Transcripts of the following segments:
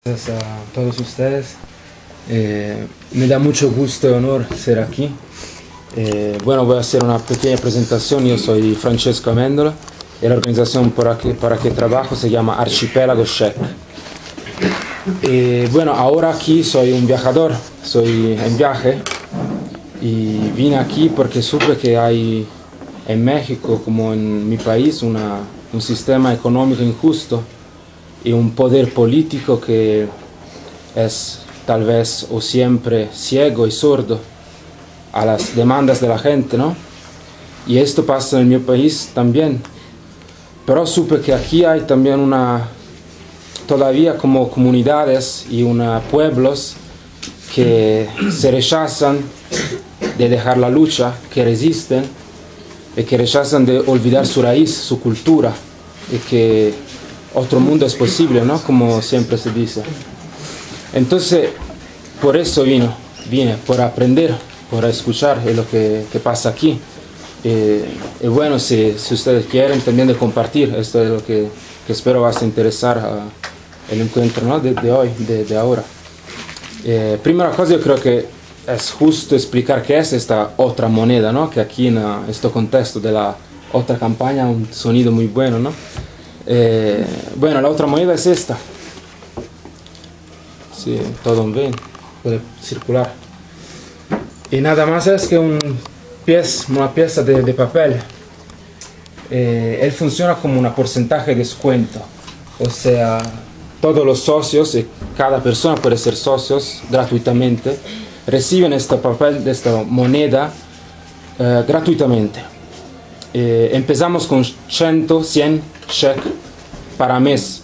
Gracias a todos ustedes. Me da mucho gusto y honor ser aquí. Bueno, voy a hacer una pequeña presentación. Yo soy Francesco Amendola y la organización para que trabajo se llama Archipélago Czech. Bueno, ahora aquí soy un viajador, soy en viaje y vine aquí porque supe que hay en México, como en mi país, un sistema económico injusto y un poder político que es tal vez o siempre ciego y sordo a las demandas de la gente, ¿no? Y esto pasa en mi país también. Pero supe que aquí hay también todavía como comunidades y pueblos que se rechazan de dejar la lucha, que resisten y que rechazan de olvidar su raíz, su cultura, y que otro mundo es posible, ¿no? Como siempre se dice. Entonces, por eso vine, por aprender, por escuchar lo que pasa aquí. Y bueno, si ustedes quieren también de compartir, esto es lo que espero va a interesar el encuentro, ¿no? de hoy, de ahora. Primera cosa, yo creo que es justo explicar qué es esta otra moneda, ¿no? Que aquí en este contexto de la otra campaña, un sonido muy bueno, ¿no? Bueno, la otra moneda es esta. Sí, todo bien, puede circular. Y nada más es que una pieza de papel. Él funciona como un porcentaje de descuento. O sea, todos los socios, y cada persona puede ser socios gratuitamente, reciben este papel, esta moneda gratuitamente. Empezamos con 100 cheques para mes.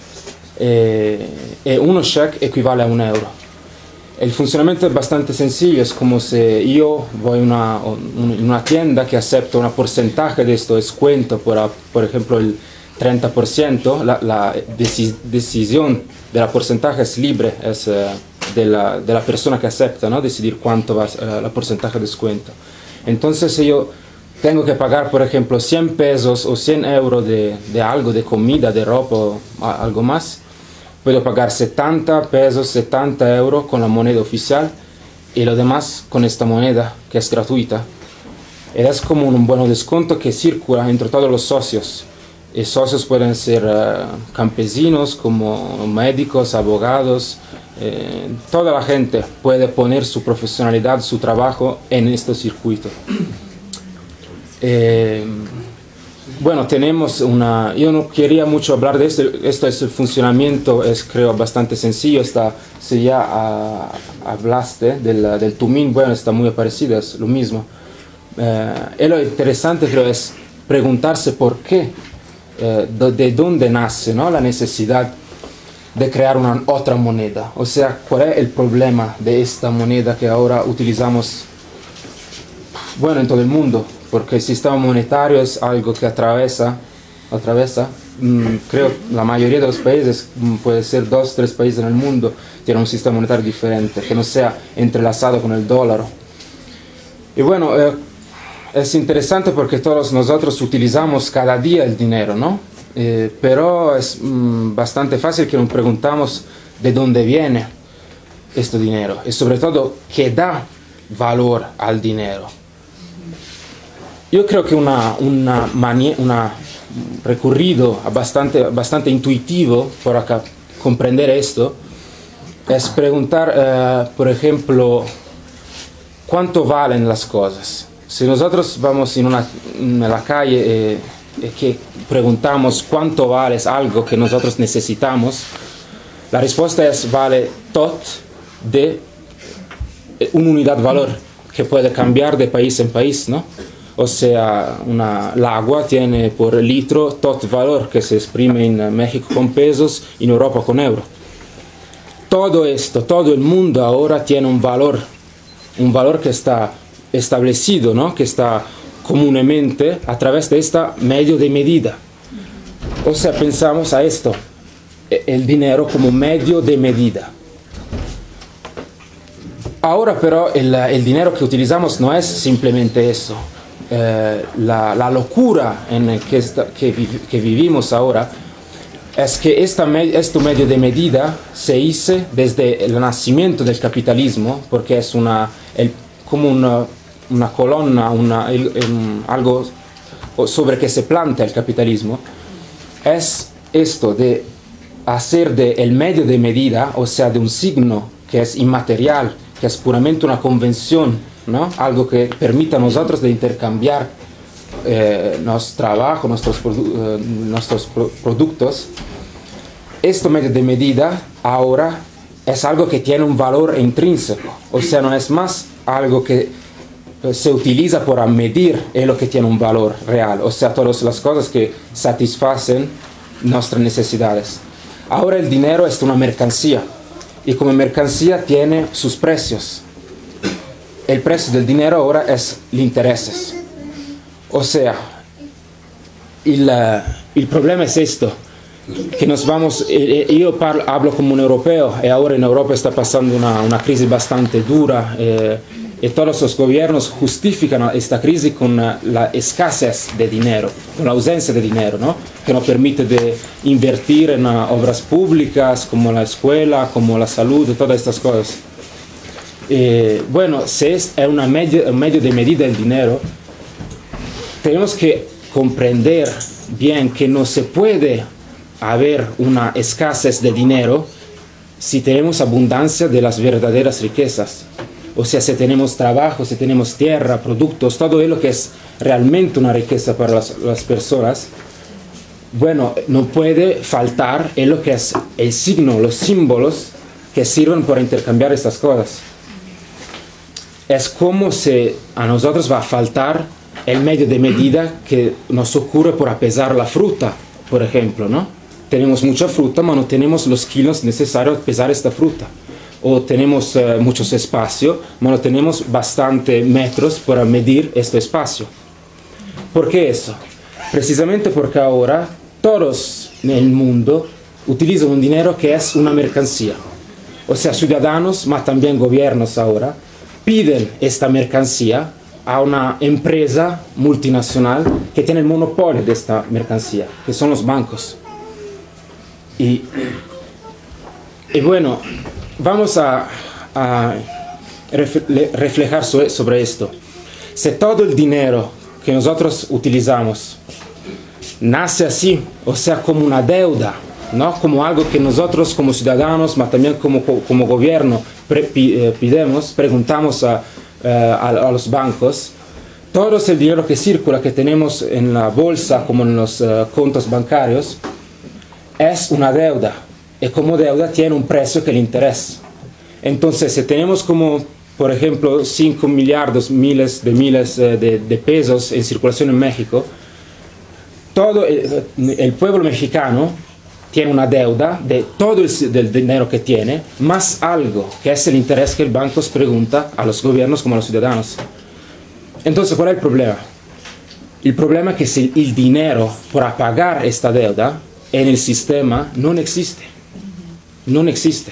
Uno cheque equivale a €1. El funcionamiento es bastante sencillo, es como si yo voy a una tienda que acepta un porcentaje de este descuento, por ejemplo el 30%, la decisión de la porcentaje es libre, es de la persona que acepta, ¿no? Decidir cuánto va el porcentaje de descuento. Entonces si yo tengo que pagar, por ejemplo, 100 pesos o 100 euros de algo, de comida, de ropa o algo más, puedo pagar 70 pesos, 70 euros con la moneda oficial y lo demás con esta moneda que es gratuita. Y es como un buen descuento que circula entre todos los socios. Y socios pueden ser campesinos, como médicos, abogados. Toda la gente puede poner su profesionalidad, su trabajo en este circuito. Bueno, tenemos yo no quería mucho hablar de esto es el funcionamiento, es creo bastante sencillo, si ya hablaste del Tumín, bueno, está muy parecido, es lo mismo. Y lo interesante creo es preguntarse por qué, de dónde nace, ¿no? La necesidad de crear una otra moneda, o sea, cuál es el problema de esta moneda que ahora utilizamos, bueno, en todo el mundo. Porque el sistema monetario es algo que atraviesa, creo, la mayoría de los países, puede ser 2 o 3 países en el mundo, tienen un sistema monetario diferente, que no sea entrelazado con el dólar. Y bueno, es interesante porque todos nosotros utilizamos cada día el dinero, ¿no? Pero es bastante fácil que nos preguntamos de dónde viene este dinero y sobre todo qué da valor al dinero. Yo creo que un recorrido bastante intuitivo para comprender esto es preguntar, por ejemplo, cuánto valen las cosas. Si nosotros vamos en la calle y que preguntamos cuánto vale algo que nosotros necesitamos, la respuesta es vale tot de una unidad valor que puede cambiar de país en país, ¿no? O sea, el agua tiene por litro tot valor que se exprime en México con pesos y en Europa con euro. Todo esto, todo el mundo ahora tiene un valor que está establecido, ¿no? Que está comúnmente a través de este medio de medida. O sea, pensamos a esto, el dinero como medio de medida. Ahora pero el dinero que utilizamos no es simplemente eso. La locura en la que vivimos ahora es que este medio de medida se hizo desde el nacimiento del capitalismo, porque es como una colonna, algo sobre que se planta el capitalismo, es esto de hacer del medio de medida, o sea, de un signo que es inmaterial, que es puramente una convención, ¿no? Algo que permita a nosotros de intercambiar nuestro trabajo, nuestros productos. Este medio de medida ahora es algo que tiene un valor intrínseco, o sea, no es más algo que se utiliza para medir lo que tiene un valor real, o sea, todas las cosas que satisfacen nuestras necesidades. Ahora el dinero es una mercancía y como mercancía tiene sus precios. El precio del dinero ahora es los intereses. O sea, el problema es esto, que nos vamos, yo hablo como un europeo y ahora en Europa está pasando una crisis bastante dura y todos los gobiernos justifican esta crisis con la escasez de dinero, con la ausencia de dinero, ¿no? Que no permite de invertir en obras públicas como la escuela, como la salud, todas estas cosas. Bueno, si es un medio de medida del dinero, tenemos que comprender bien que no se puede haber una escasez de dinero si tenemos abundancia de las verdaderas riquezas. O sea, si tenemos trabajo, si tenemos tierra, productos, todo lo que es realmente una riqueza para las personas, bueno, no puede faltar en lo que es el signo, los símbolos que sirven para intercambiar estas cosas. Es como si a nosotros va a faltar el medio de medida que nos ocurre para pesar la fruta, por ejemplo, ¿no? Tenemos mucha fruta, pero no tenemos los kilos necesarios para pesar esta fruta. O tenemos muchos espacios, pero no tenemos bastante metros para medir este espacio. ¿Por qué eso? Precisamente porque ahora todos en el mundo utilizan un dinero que es una mercancía. O sea, ciudadanos, pero también gobiernos ahora, piden esta mercancía a una empresa multinacional que tiene el monopolio de esta mercancía, que son los bancos. Y bueno, vamos a reflejar sobre esto. Si todo el dinero que nosotros utilizamos nace así, o sea, como una deuda, ¿no? Como algo que nosotros como ciudadanos, pero también como gobierno preguntamos a los bancos, todo el dinero que circula, que tenemos en la bolsa, como en los cuentos bancarios, es una deuda, y como deuda tiene un precio que le interesa. Entonces, si tenemos como, por ejemplo, 5 millardos, miles de pesos en circulación en México, todo el pueblo mexicano tiene una deuda de todo del dinero que tiene, más algo, que es el interés que el banco pregunta a los gobiernos como a los ciudadanos. Entonces, ¿cuál es el problema? El problema es que si el dinero para pagar esta deuda en el sistema no existe. No existe.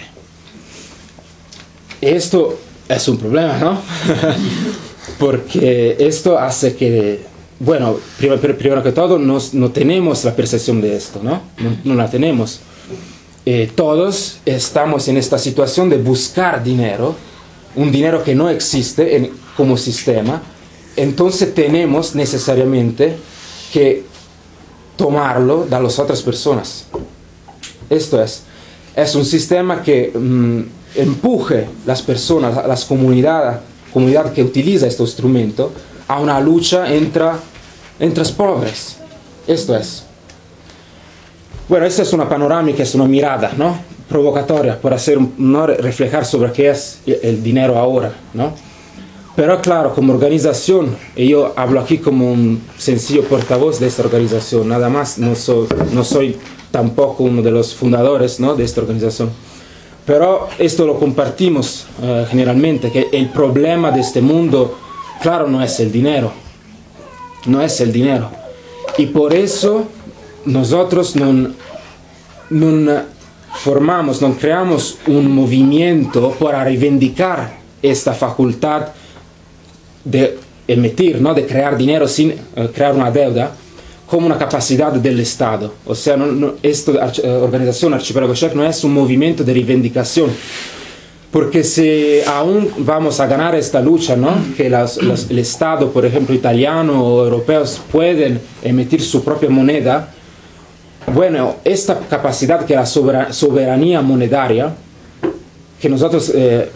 Esto es un problema, ¿no? Porque esto hace que, bueno, primero que todo, no tenemos la percepción de esto, ¿no? No la tenemos. Todos estamos en esta situación de buscar dinero, un dinero que no existe como sistema, entonces tenemos necesariamente que tomarlo de las otras personas. Esto es un sistema que empuje las personas, las comunidad que utiliza este instrumento, a una lucha entre los pobres. Esto es. Bueno, esta es una panorámica, es una mirada, ¿no? Provocatoria para reflejar sobre qué es el dinero ahora, ¿no? Pero claro, como organización, y yo hablo aquí como un sencillo portavoz de esta organización, nada más, no soy tampoco uno de los fundadores, ¿no?, de esta organización. Pero esto lo compartimos generalmente, que el problema de este mundo, claro, no es el dinero. No es el dinero. Y por eso nosotros no creamos un movimiento para reivindicar esta facultad de emitir, ¿no?, de crear dinero sin crear una deuda, como una capacidad del Estado. O sea, esta organización Archipiélago Check no es un movimiento de reivindicación, porque si aún vamos a ganar esta lucha, ¿no? Que el Estado, por ejemplo, italiano o europeos pueden emitir su propia moneda, bueno, esta capacidad que la soberanía monetaria, que nosotros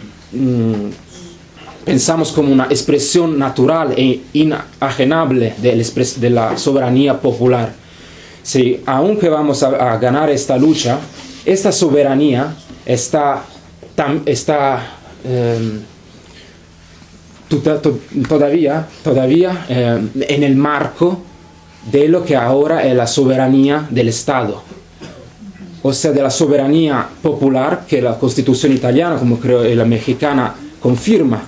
pensamos como una expresión natural e inajenable de la soberanía popular. Si aunque vamos a ganar esta lucha, esta soberanía está todavía en el marco de lo que ahora es la soberanía del Estado. O sea, de la soberanía popular que la Constitución italiana, como creo la mexicana, confirma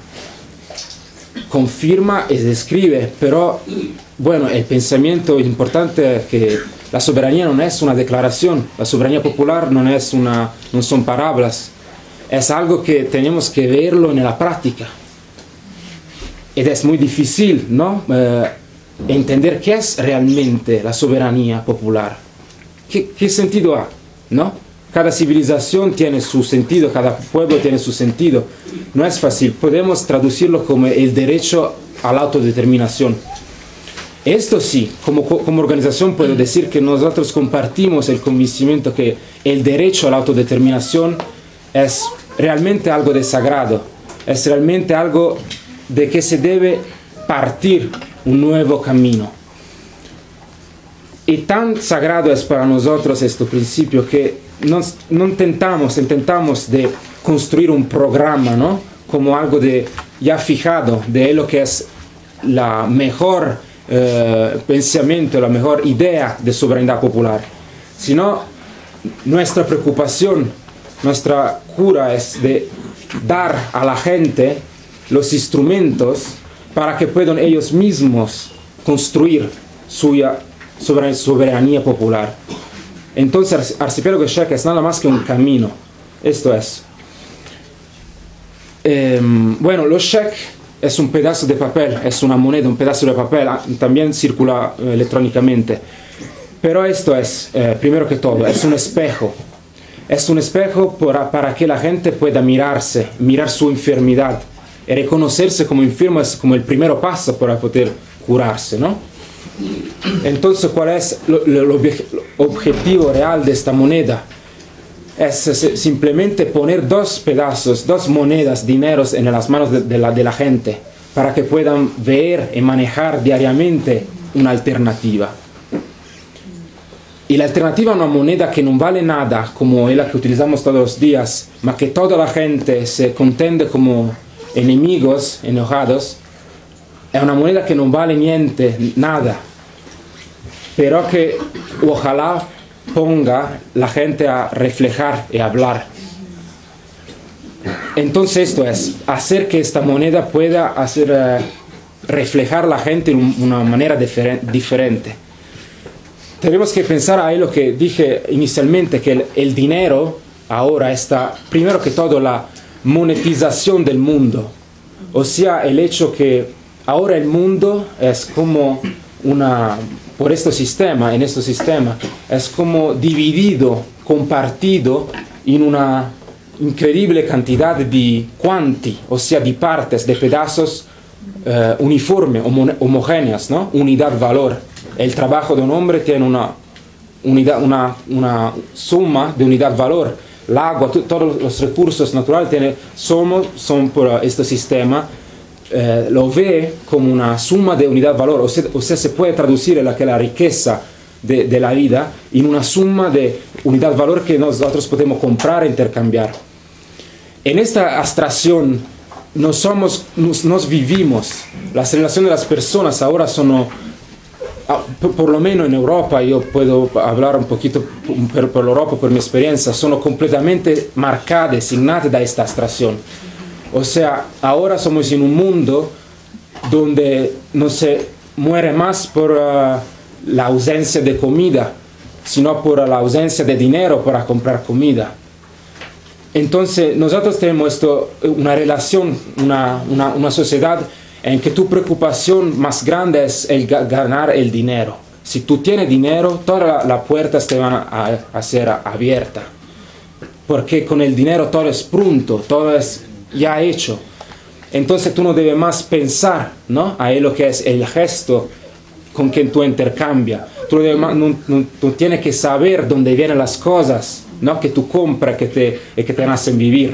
y describe, pero bueno, el pensamiento importante es que la soberanía no es una declaración, la soberanía popular no son palabras, es algo que tenemos que verlo en la práctica. Y es muy difícil, ¿no? Entender qué es realmente la soberanía popular. ¿Qué sentido ha? ¿No? Cada civilización tiene su sentido, cada pueblo tiene su sentido. No es fácil, podemos traducirlo como el derecho a la autodeterminación. Esto sí, como organización puedo decir que nosotros compartimos el convencimiento que el derecho a la autodeterminación es realmente algo de sagrado, es realmente algo de que se debe partir un nuevo camino. Y tan sagrado es para nosotros este principio que no intentamos de construir un programa, ¿no? Como algo ya fijado, de lo que es la mejor pensamiento, la mejor idea de soberanía popular, sino nuestra preocupación, nuestra cura es de dar a la gente los instrumentos para que puedan ellos mismos construir su soberanía popular. Entonces, Archipiélago Check es nada más que un camino. Esto es. Bueno, los cheques es un pedazo de papel, es una moneda, un pedazo de papel, también circula electrónicamente. Pero esto es, primero que todo, es un espejo. Es un espejo para que la gente pueda mirar su enfermedad. Y reconocerse como enfermo es como el primer paso para poder curarse, ¿no? Entonces, ¿cuál es el objetivo real de esta moneda? Es simplemente poner dos monedas, dineros en las manos de la gente, para que puedan ver y manejar diariamente una alternativa. Y la alternativa a una moneda que no vale nada, como es la que utilizamos todos los días, pero que toda la gente se contende como enemigos, enojados, es una moneda que no vale nada, pero que ojalá ponga la gente a reflejar y hablar. Entonces esto es, hacer que esta moneda pueda reflejar la gente de una manera diferente. Tenemos que pensar ahí lo que dije inicialmente, que el dinero ahora está, primero que todo, la monetización del mundo. O sea, el hecho que ahora el mundo es como en este sistema, es como dividido, compartido en una increíble cantidad de quanti, o sea, de partes, de pedazos uniformes, homogéneas, ¿no? Unidad-valor. El trabajo de un hombre tiene una suma de unidad-valor. El agua, todos los recursos naturales son por este sistema, lo ve como una suma de unidad-valor. O sea, se puede traducir la riqueza de la vida en una suma de unidad-valor que nosotros podemos comprar e intercambiar. En esta abstracción nos vivimos. Las relaciones de las personas ahora son, por lo menos en Europa, yo puedo hablar un poquito por Europa, por mi experiencia, son completamente marcadas, signadas de esta abstracción. O sea, ahora somos en un mundo donde no se muere más por la ausencia de comida, sino por la ausencia de dinero para comprar comida. Entonces, nosotros tenemos una relación, una sociedad en que tu preocupación más grande es el ganar el dinero. si tú tienes dinero, todas las puertas te van a ser abiertas. Porque con el dinero todo es pronto, todo es ya hecho. Entonces tú no debes más pensar, ¿no? A lo que es el gesto con quien tú intercambias. Tú tienes que saber dónde vienen las cosas, ¿no? Que tú compras que te hacen vivir.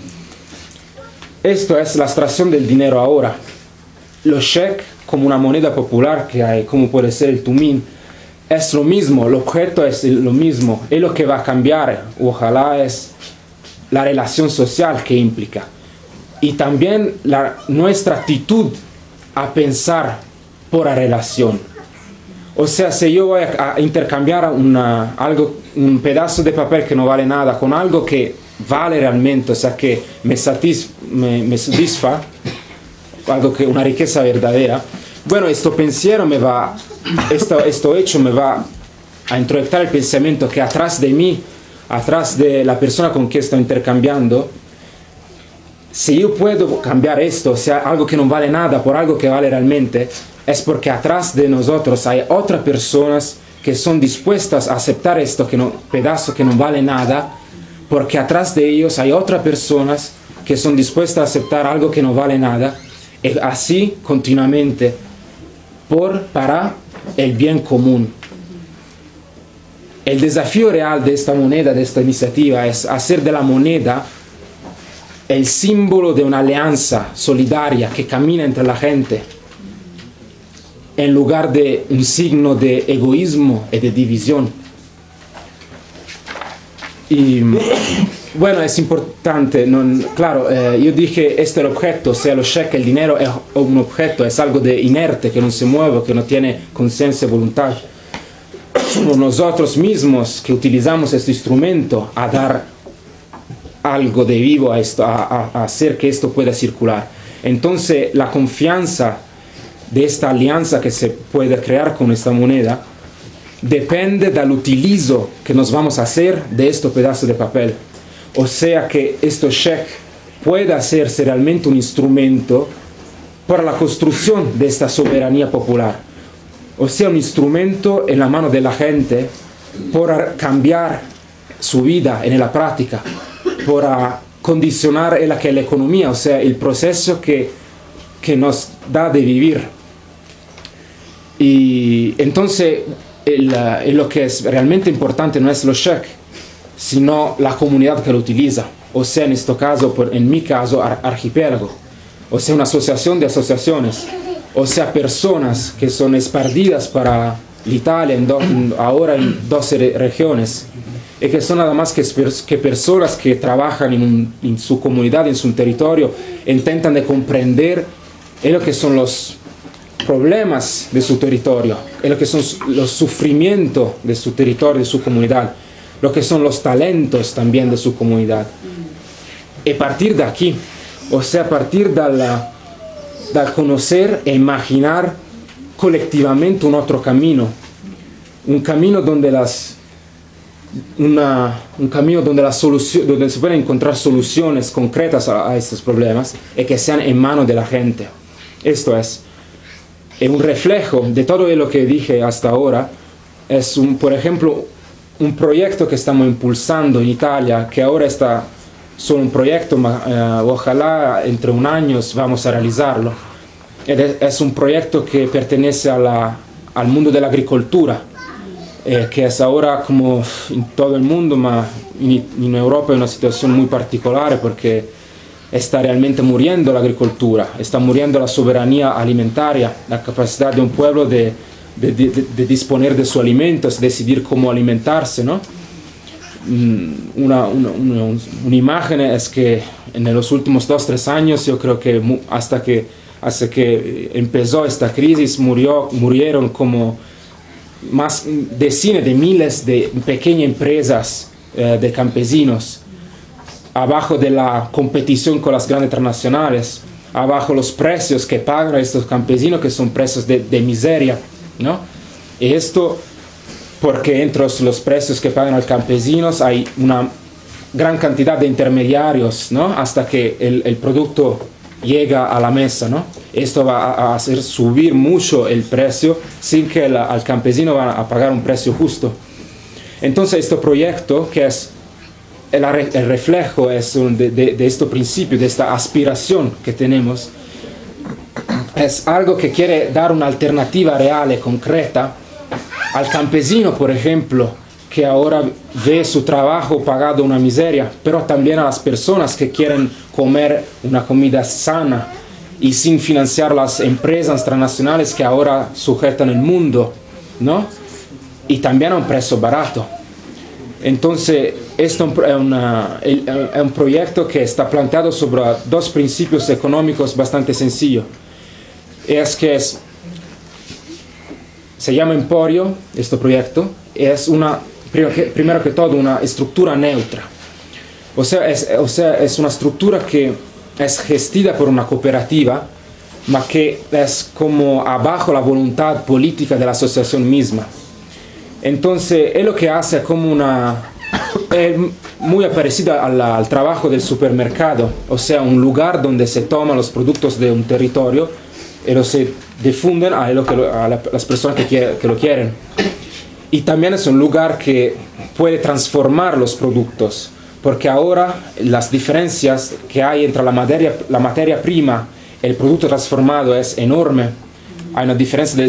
Esto es la abstracción del dinero ahora. Los cheques como una moneda popular que hay, como puede ser el tumín, es lo mismo, el objeto es lo mismo. Y lo que va a cambiar, ojalá, es la relación social que implica. Y también nuestra actitud a pensar por la relación. O sea, si yo voy a intercambiar un pedazo de papel que no vale nada con algo que vale realmente, o sea, que me satisfa, una riqueza verdadera, bueno, este hecho me va a introyectar el pensamiento que atrás de mí, atrás de la persona con quien estoy intercambiando, si yo puedo cambiar esto, o sea, algo que no vale nada por algo que vale realmente, es porque atrás de nosotros hay otras personas que son dispuestas a aceptar pedazo que no vale nada, porque atrás de ellos hay otras personas que son dispuestas a aceptar algo que no vale nada, y así continuamente, para el bien común. El desafío real de esta moneda, de esta iniciativa, es hacer de la moneda el símbolo de una alianza solidaria que camina entre la gente, en lugar de un signo de egoísmo y de división. Y bueno, es importante, claro, yo dije, este es el objeto, o sea, los cheques, el dinero es un objeto, es algo de inerte, que no se mueve, que no tiene conciencia y voluntad. Somos nosotros mismos que utilizamos este instrumento a dar algo de vivo a esto, a hacer que esto pueda circular. Entonces, la confianza de esta alianza que se puede crear con esta moneda depende del utilizo que nos vamos a hacer de este pedazo de papel. O sea que este cheque puede hacerse realmente un instrumento para la construcción de esta soberanía popular. O sea, un instrumento en la mano de la gente para cambiar su vida en la práctica, para condicionar la economía, o sea, el proceso que nos da de vivir. Y entonces, lo que es realmente importante no es los cheques, sino la comunidad que lo utiliza. O sea, en este caso, en mi caso, archipiélago. O sea, una asociación de asociaciones. O sea, personas que son esparcidas para Italia, ahora en 12 regiones. Y que son nada más que personas que trabajan en su comunidad, en su territorio, intentan de comprender lo que son los problemas de su territorio, lo que son los sufrimientos de su territorio, de su comunidad, lo que son los talentos también de su comunidad. Y a partir de aquí, o sea, a partir de conocer e imaginar colectivamente un otro camino, un camino donde donde se pueden encontrar soluciones concretas a estos problemas y que sean en manos de la gente. Esto es un reflejo de todo lo que dije hasta ahora. Es por ejemplo, un proyecto que estamos impulsando en Italia, que ahora está solo un proyecto, ojalá entre un año vamos a realizarlo. Es un proyecto que pertenece al mundo de la agricultura, que es ahora, como en todo el mundo, en Europa, una situación muy particular porque está realmente muriendo la agricultura, está muriendo la soberanía alimentaria, la capacidad de un pueblo de disponer de sus alimentos, decidir cómo alimentarse, ¿no? Una imagen es que en los últimos 2-3 años, yo creo que hasta que empezó esta crisis, murieron como más decenas de miles de pequeñas empresas de campesinos, abajo de la competición con las grandes transnacionales, abajo los precios que pagan estos campesinos, que son precios de miseria, ¿no? Y esto porque entre los precios que pagan los campesinos hay una gran cantidad de intermediarios, ¿no? Hasta que el producto llega a la mesa, ¿no? esto va a hacer subir mucho el precio sin que al campesino va a pagar un precio justo. Entonces este proyecto, que es el reflejo de este principio, de esta aspiración que tenemos, es algo que quiere dar una alternativa real y concreta al campesino, por ejemplo, que ahora ve su trabajo pagado una miseria, pero también a las personas que quieren comer una comida sana y sin financiar las empresas transnacionales que ahora sujetan el mundo, ¿no? Y también a un precio barato. Entonces, esto es un proyecto que está planteado sobre dos principios económicos bastante sencillos. Se llama Emporio, este proyecto, es primero que todo una estructura neutra. O sea, es una estructura que es gestida por una cooperativa, pero que es como abajo la voluntad política de la asociación misma. Entonces, es lo que hace como es muy parecido al trabajo del supermercado, o sea, un lugar donde se toman los productos de un territorio y los se difunden a las personas que lo quieren. Y también es un lugar que puede transformar los productos, porque ahora las diferencias que hay entre la materia prima y el producto transformado es enorme. Hay una diferencia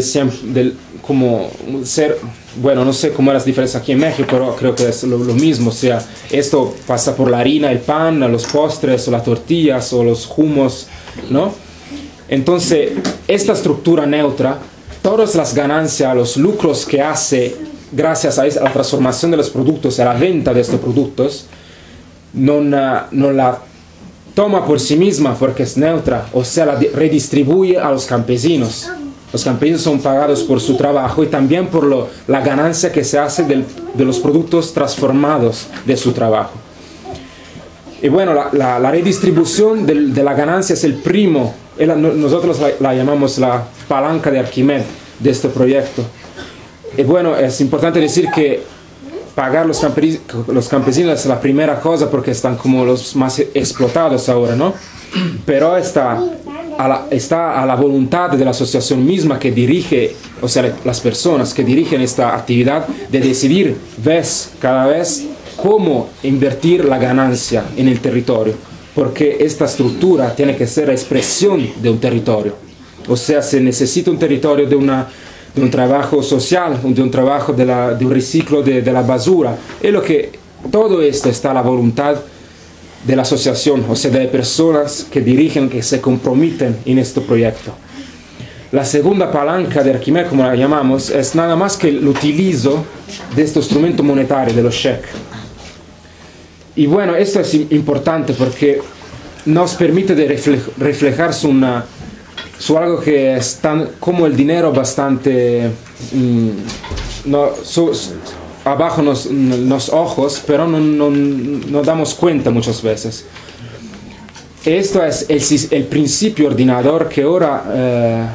bueno, no sé cómo es la diferencia aquí en México, pero creo que es lo mismo. O sea, esto pasa por la harina, el pan, los postres, o las tortillas, o los humos, ¿no? Entonces, esta estructura neutra, todas las ganancias, los lucros que hace gracias a la transformación de los productos, a la venta de estos productos, no la toma por sí misma porque es neutra, o sea, la redistribuye a los campesinos. Los campesinos son pagados por su trabajo y también por la ganancia que se hace de los productos transformados de su trabajo. Y bueno, la redistribución de la ganancia es el primo, nosotros la llamamos la palanca de Arquímedes de este proyecto. Y bueno, es importante decir que pagar los campesinos es la primera cosa porque están como los más explotados ahora, ¿no? Pero está a la voluntad de la asociación misma que dirige, o sea, las personas que dirigen esta actividad, de decidir cada vez cómo invertir la ganancia en el territorio, porque esta estructura tiene que ser la expresión de un territorio. O sea, se necesita un territorio de un trabajo social, de un trabajo de un reciclo de la basura. Todo esto está a la voluntad de la asociación, o sea, de personas que dirigen, que se comprometen en este proyecto. La segunda palanca de Arquímedes, como la llamamos, es nada más que el utilizo de este instrumento monetario, de los cheques. Y bueno, esto es importante porque nos permite de reflejar su algo que es tan como el dinero bastante abajo los ojos, pero no damos cuenta muchas veces. Esto es el principio ordenador que ahora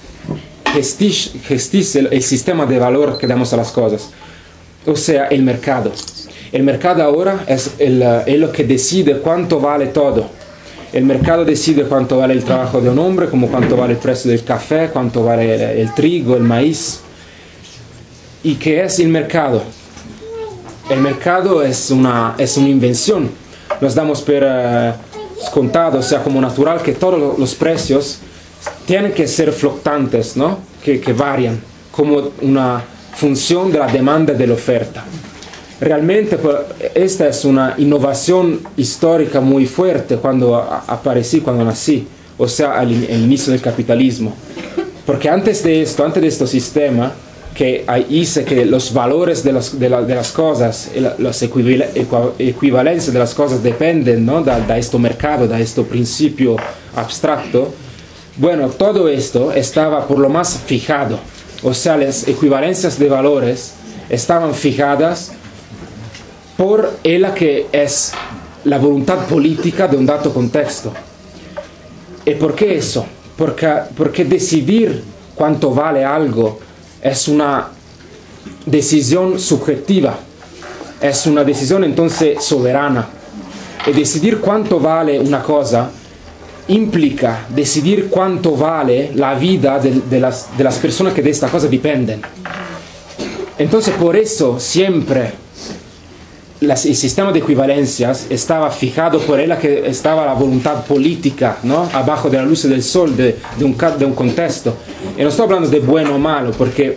gestiza el sistema de valor que damos a las cosas, o sea, el mercado. El mercado ahora es lo que decide cuánto vale todo. El mercado decide cuánto vale el trabajo de un hombre, como cuánto vale el precio del café, cuánto vale el trigo, el maíz. ¿Y qué es el mercado? El mercado es una invención. Nos damos por contado, o sea, como natural, que todos los precios tienen que ser fluctuantes, ¿no? Que varian, como una función de la demanda y de la oferta. Realmente esta es una innovación histórica muy fuerte cuando nací, o sea, al inicio del capitalismo. Porque antes de este sistema, que dice que los valores de las cosas, las equivalencias de las cosas dependen, ¿no? de este mercado, de este principio abstracto, bueno, todo esto estaba por lo más fijado. O sea, las equivalencias de valores estaban fijadas por la que es la voluntad política de un dato contexto. ¿Y por qué eso? Porque decidir cuánto vale algo es una decisión subjetiva, es una decisión entonces soberana. Y decidir cuánto vale una cosa implica decidir cuánto vale la vida de las personas que de esta cosa dependen. Entonces, por eso siempre el sistema de equivalencias estaba fijado por ella, que estaba la voluntad política, ¿no?, abajo de la luz del sol de un contexto. Y no estoy hablando de bueno o malo, porque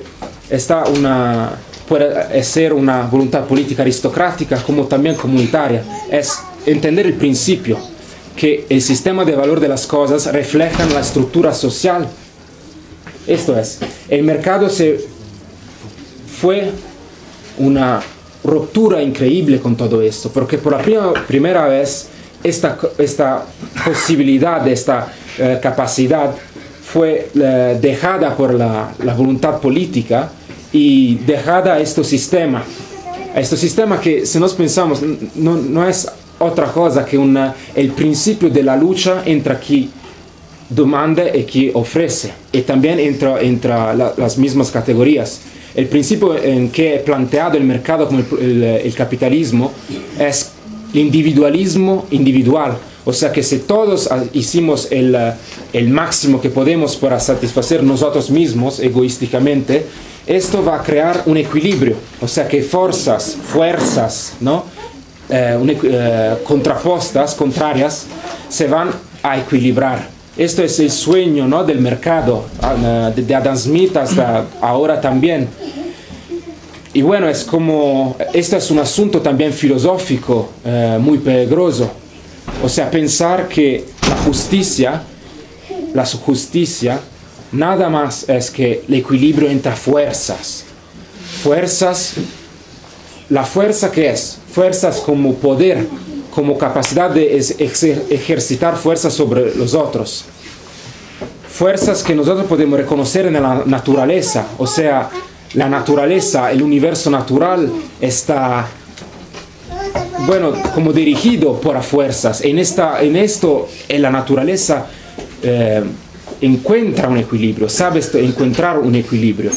puede ser una voluntad política aristocrática como también comunitaria. Es entender el principio que el sistema de valor de las cosas refleja la estructura social. Esto es, el mercado fue una ruptura increíble con todo esto, porque por la primera vez esta posibilidad, esta capacidad fue dejada por la voluntad política y dejada a este sistema que, si nos pensamos, no es otra cosa que el principio de la lucha entre quien demanda y quien ofrece, y también entre las mismas categorías. El principio en que he planteado el mercado como el capitalismo es el individualismo individual. O sea que si todos hicimos el máximo que podemos para satisfacer nosotros mismos egoísticamente, esto va a crear un equilibrio. O sea que fuerzas, ¿no?, contrapuestas, contrarias, se van a equilibrar. Esto es el sueño, ¿no?, del mercado, de Adam Smith hasta ahora también. Y bueno, esto es un asunto también filosófico muy peligroso. O sea, pensar que la justicia, nada más es que el equilibrio entre fuerzas. ¿La fuerza qué es? Fuerzas como poder, como capacidad de ejercitar fuerza sobre los otros. Fuerzas que nosotros podemos reconocer en la naturaleza. O sea, la naturaleza, el universo natural está, bueno, como dirigido por fuerzas. En esto la naturaleza encuentra un equilibrio, sabe encontrar un equilibrio.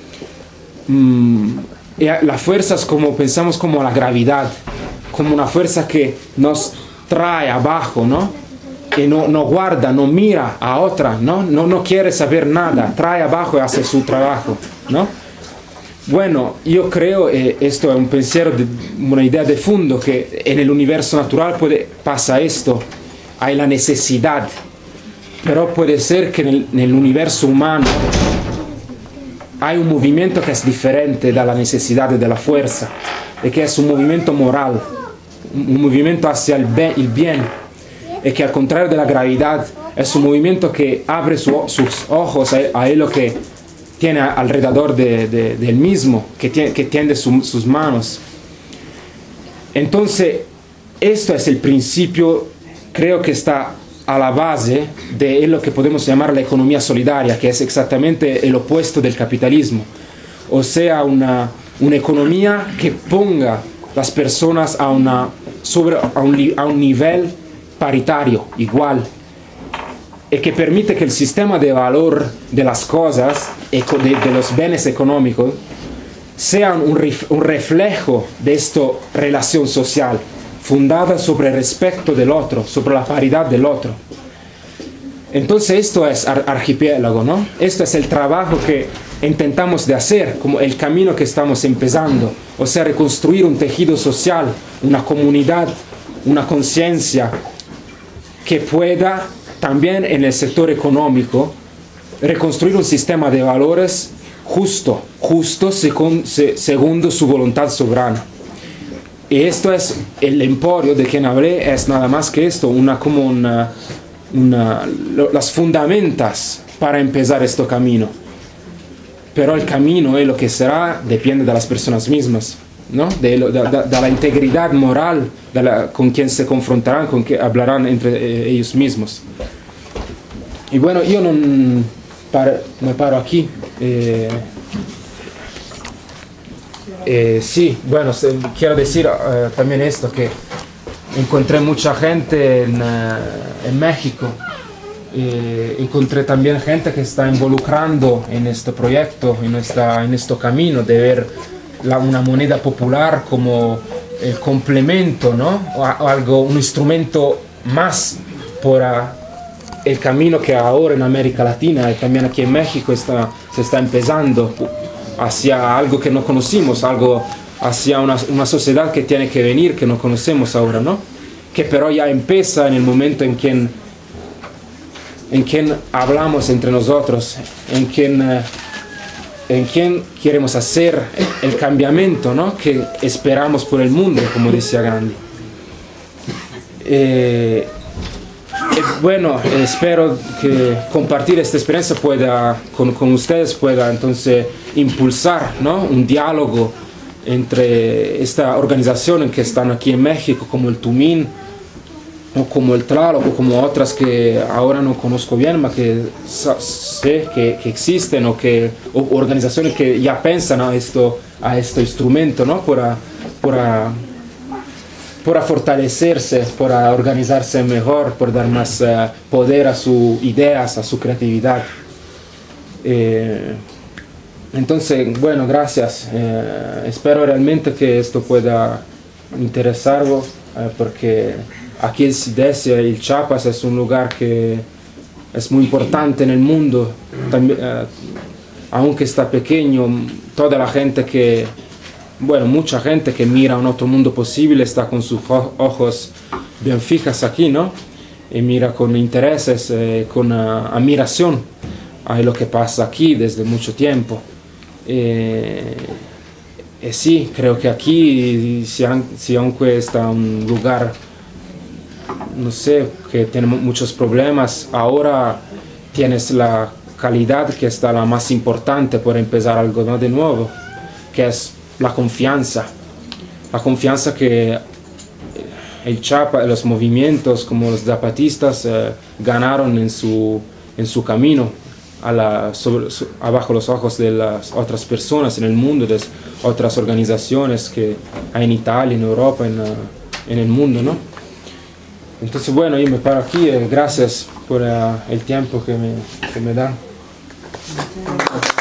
Y las fuerzas, como pensamos, como la gravedad, como una fuerza que nos trae abajo, ¿no?, que no guarda, no mira a otra, no quiere saber nada, trae abajo y hace su trabajo, ¿no? Bueno, yo creo, esto es un pensiero, una idea de fondo, que en el universo natural pasa esto, hay la necesidad, pero puede ser que en el universo humano hay un movimiento que es diferente de la necesidad y de la fuerza, y que es un movimiento moral, un movimiento hacia el bien, y que al contrario de la gravedad es un movimiento que abre sus ojos a lo que tiene alrededor del mismo, que tiende sus manos. Entonces, esto es el principio, creo que está a la base de lo que podemos llamar la economía solidaria, que es exactamente el opuesto del capitalismo. O sea, una economía que ponga las personas a un nivel paritario, igual, y que permite que el sistema de valor de las cosas, de los bienes económicos, sea un reflejo de esta relación social, fundada sobre el respeto del otro, sobre la paridad del otro. Entonces esto es archipiélago, ¿no? Esto es el trabajo que intentamos de hacer, como el camino que estamos empezando, o sea, reconstruir un tejido social, una comunidad, una conciencia que pueda también en el sector económico reconstruir un sistema de valores justo segundo su voluntad soberana. Y esto es el emporio de quien hablé, es nada más que esto, las fundamentas para empezar este camino. Pero el camino lo que será depende de las personas mismas, ¿no? De la integridad moral con quien se confrontarán, con quien hablarán entre ellos mismos. Y bueno, yo me paro aquí. Sí, bueno, quiero decir también esto, que encontré mucha gente en México. Encontré también gente que está involucrando en este proyecto, en este camino de ver una moneda popular como el complemento, ¿no? O algo, un instrumento más el camino que ahora en América Latina y también aquí en México se está empezando hacia algo que no conocimos, algo hacia una sociedad que tiene que venir, que no conocemos ahora, ¿no? Que pero ya empieza en el momento en que hablamos entre nosotros, en quien queremos hacer el cambiamiento, ¿no? Que esperamos por el mundo, como decía Gandhi. Bueno, espero que compartir esta experiencia con ustedes pueda entonces impulsar, ¿no? Un diálogo entre esta organización que están aquí en México, como el Tumín, o como el Tlaloc, o como otras que ahora no conozco bien, pero que sé que existen, o organizaciones que ya piensan a este instrumento, ¿no? Para fortalecerse, para organizarse mejor, por dar más poder a sus ideas, a su creatividad. Entonces, bueno, gracias. Espero realmente que esto pueda interesarvos, porque aquí el Sidesia y el Chiapas es un lugar que es muy importante en el mundo. También, aunque está pequeño, toda la gente mucha gente que mira un otro mundo posible está con sus ojos bien fijos aquí, ¿no? Y mira con intereses, con admiración a lo que pasa aquí desde mucho tiempo. Sí, creo que aquí, si aunque está un lugar, no sé, que tiene muchos problemas, ahora tienes la calidad que está la más importante por empezar algo, ¿no? De nuevo, que es la confianza que el Chiapas, los movimientos como los zapatistas ganaron en su camino abajo los ojos de las otras personas en el mundo, de otras organizaciones que hay en Italia, en Europa, en el mundo, ¿no? Entonces, bueno, yo me paro aquí. Gracias por el tiempo que me dan.